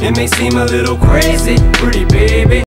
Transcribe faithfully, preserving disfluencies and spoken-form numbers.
It may seem a little crazy, pretty baby.